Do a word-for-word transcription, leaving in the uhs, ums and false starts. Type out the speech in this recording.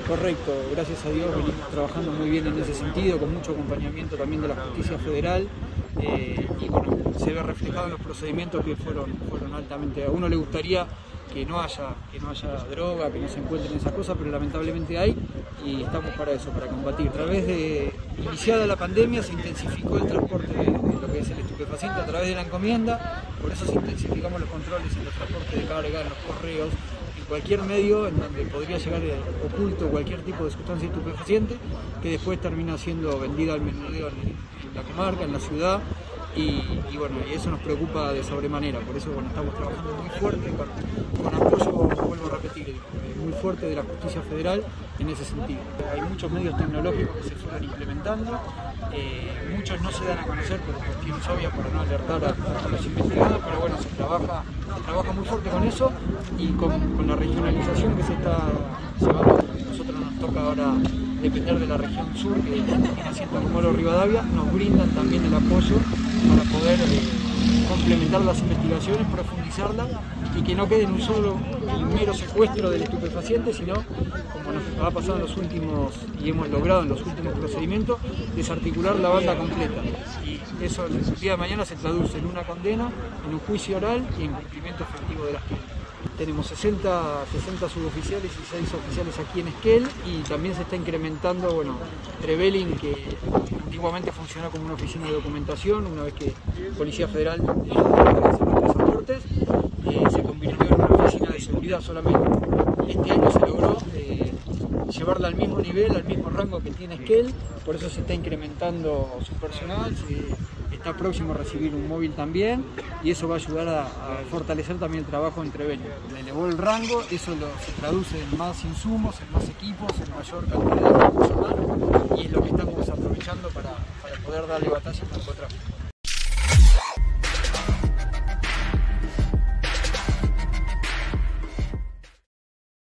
Correcto, gracias a Dios venimos trabajando muy bien en ese sentido, con mucho acompañamiento también de la justicia federal, eh, y bueno, se ve reflejado en los procedimientos que fueron, fueron altamente. A uno le gustaría que no haya, que no haya droga, que no se encuentren esas cosas, pero lamentablemente hay, y estamos para eso, para combatir. A través de, iniciada la pandemia, se intensificó el transporte de, de lo que es el estupefaciente a través de la encomienda, por eso se intensificamos los controles en los transportes de carga, en los correos, cualquier medio en donde podría llegar oculto cualquier tipo de sustancia estupefaciente que después termina siendo vendida al menudeo en, en la comarca, en la ciudad, y, y bueno, y eso nos preocupa de sobremanera. Por eso bueno, estamos trabajando muy fuerte con, con apoyo, vuelvo a repetir, muy fuerte de la justicia federal en ese sentido. Hay muchos medios tecnológicos que se fueron implementando, eh, muchos no se dan a conocer por cuestiones obvias para no alertar a, a los investigados, pero bueno, se trabaja, se trabaja muy fuerte con eso y con, con la regionalización que se está llevando. Nosotros nos toca ahora depender de la región sur, que en asiento como lo Rivadavia, nos brindan también el apoyo para poder eh, complementar las investigaciones, profundizarlas y que no quede en un solo el mero secuestro del estupefaciente, sino, como nos ha pasado en los últimos y hemos logrado en los últimos procedimientos, desarticular la banda completa. Y eso el día de mañana se traduce en una condena, en un juicio oral y en cumplimiento efectivo de las penas. Tenemos sesenta, sesenta suboficiales y seis oficiales aquí en Esquel, y también se está incrementando, bueno, Trevelin, que antiguamente funcionó como una oficina de documentación, una vez que Policía Federal eh, los pasaportes, eh, se convirtió en una oficina de seguridad solamente. Este año se logró eh, llevarla al mismo nivel, al mismo rango que tiene Esquel, por eso se está incrementando su personal, se, está próximo a recibir un móvil también, y eso va a ayudar a, a fortalecer también el trabajo en Trevelin. Le elevó el rango, eso lo, se traduce en más insumos, en más equipos, en mayor cantidad de recursos humanos, y es lo que estamos aprovechando para, para poder darle batalla al narcotráfico.